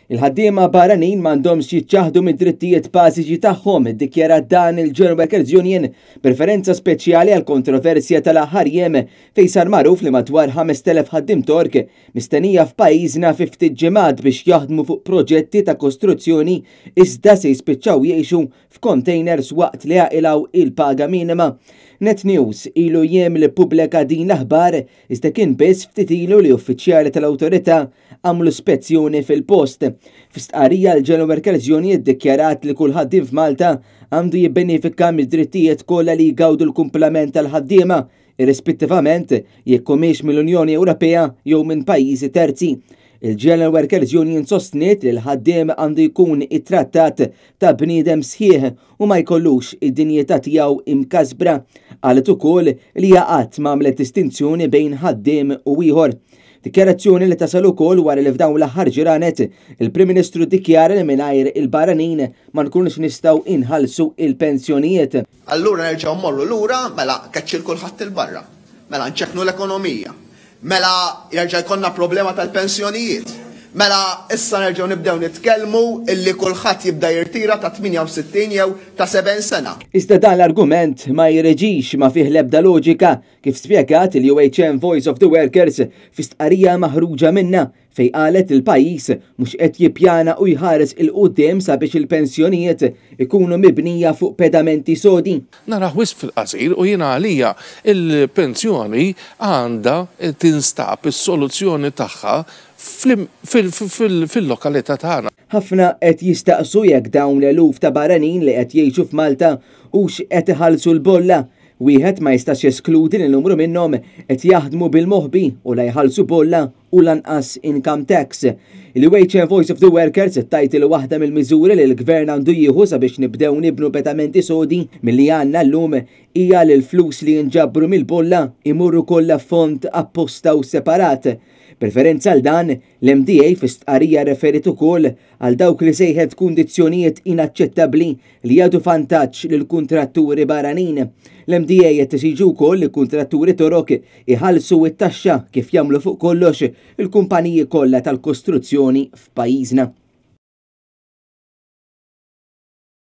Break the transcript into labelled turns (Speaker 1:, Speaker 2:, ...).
Speaker 1: Il-ħaddiema barranin m'għandhomx jiċċaħdu mid-drittijiet bażiċi tagħhom, iddikjara dan il-German Workers Union b'referenza speċjali għal kontroversja tal-aħħar jiem fejn sar magħruf li madwar 5,000 ħaddiem Tork mistennija f'pajjiżna fi ftit ġimgħat biex jaħdmu fuq proġetti ta' kostruzzjoni iżda se jispiċċaw jgħixu f'containers waqt li jaqilgħu il-paga minima. Net News ilu jiem li pubblika din l-aħbar iżda kien biss ftit ilu li uffiċjali tal-awtorità għamlu spezzjoni fil-post. F'istqarrija l-German Workers Union iddikjarat li kull ħaddiem f'Malta għandu jibbenefika mid-drittijiet kollha li jgawdu l-kumplament tal-ħaddiema, irrispettivament jekk humiex mill-Unjoni Ewropea jew minn pajjiżi terzi. Il-German Workers Union sostniet li l-ħaddiem għandu jkun it-trattat ta' bniedem sħiħ u ma jkollux id-dinjità tiegħu imkasbra. Qalet ukoll li qatt m'għamlet distinzjoni bejn ħaddiem u ieħor. Dikjarazzjoni li tasal ukoll wara li f'dawn l-aħħar ġranet il-Prim Ministru ddikjara li mingħajr il-barranin ma nkunux nistgħu inħallsu il-pensjonijiet.
Speaker 2: Allura nerġgħu mmorru lura mela keċċil kulħadd il-barra, mela nċekknu l-ekonomija, mela jerġa' jkollna problema tal-pensjonijiet, mela issa nerġgħu nibdew nitkellmu illi kulħadd jibda jirtira ta' 68 jew ta' 7 sena.
Speaker 1: Iżda dan l-argument ma jireġix ma fih l-ebda loġika kif spjegat il-UHM Voice of the Workers f'istqarrija maħruġa minnha fejn qalet il-pajjiż mhux qed jippjana u jħares il-qudiem sabiex il-pensjonijiet ikunu mibnija fuq pedamenti sodi.
Speaker 3: Naraħ wisq fil-qasir u jiena għalija il-pensjoni għandha tinstab is-soluzzjoni tagħha fil-lokalità tagħna.
Speaker 1: Ħafna qed jistaqsu jekk dawn l-eluf ta' barranin li qed jgħixu f'Malta hux qed iħallsu l-bolla. Wieħed ma jistax jeskludi li n-numru minnhom qed jaħdmu bil-moħbi u la jħallsu bolla u lanqas income tax. Il-UHM Voice of the Workers tajt li waħda mill-miżuri li l-Gvern għandu jieħu sabiex nibdew nibnu pedamenti sodi milli għandna llum hija li l-flus li jinġabru mill-bolla imurru kollha fond apposta u separat. Preferenza għal dan, l-MDA f'istqarrija referit ukoll għal dawk li sejħed kundizzjonijiet inaċċettabbli li jagħtu vantaġġ lil kuntratturi barranin. L-MDA qed tisiġu wkoll li kuntratturi torok iħallsu it-taxxa kif jagħmlu fuq kollox il-kumpaniji kollha tal-kostruzzjoni f'pajjiżna.